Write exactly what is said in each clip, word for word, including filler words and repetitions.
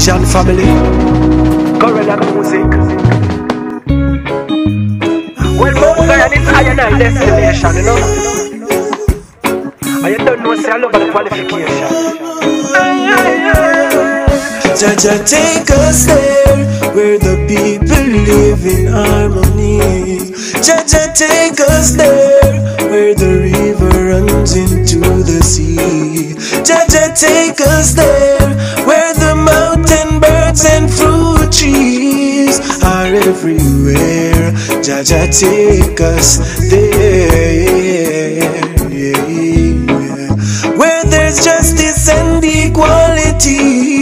Vision family, Gorilla music. Well, Mount Zion is higher than destination, you know. And you don't know, say I love the qualification. Jaja, take us there where the people live in harmony. Jaja, take us there where the river runs into the sea. Jaja, take us there where the mountain birds and fruit trees are everywhere. Jaja, take us there, where there's justice and equality.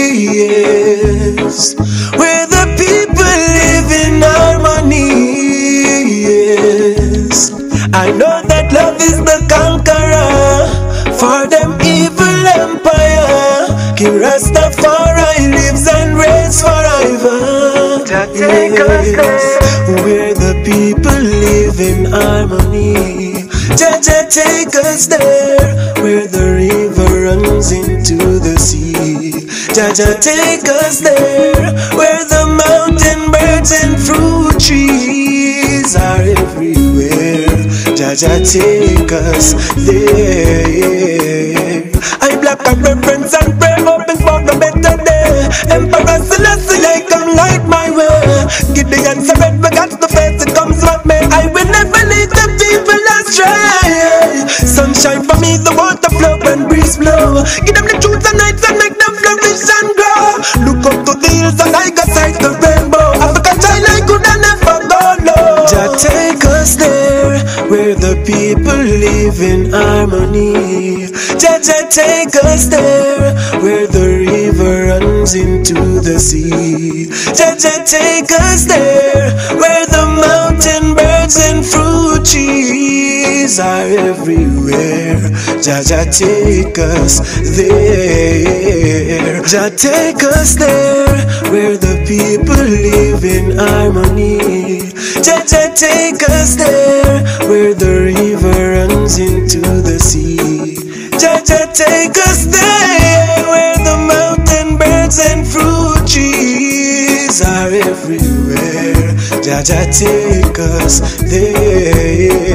Yes, where the people live in harmony. Yes, I know that love is the conqueror for them evil empire. King Rastafari lives and reigns forever. Yes, where the people live in harmony. Jaja, take us there where the river runs into the sea. Jaja, take us there where the mountain birds and fruit trees are everywhere. Jaja, take us there. I black and reverence and pray, hoping for the better day. Emperor Selassie, I come light my way. Give the answer, red, but got the face, it comes what may. I will never lead the people astray. Sunshine for me, the water flow and breeze blow. Give them the truth and nights and make them flourish and grow. Look up to the hills and I got sight the rainbow. African child I could never go low. Just take us there where the people live in harmony. Jaja, take us there where the river runs into the sea. Jaja, take us there where the mountain birds and fruit trees are everywhere. Jaja, take us there. Jaja, take us there where the people live in harmony. Jaja, take us there where the river runs into the sea. Jaja, take us there where the mountain birds and fruit trees are everywhere. Jaja, take us there.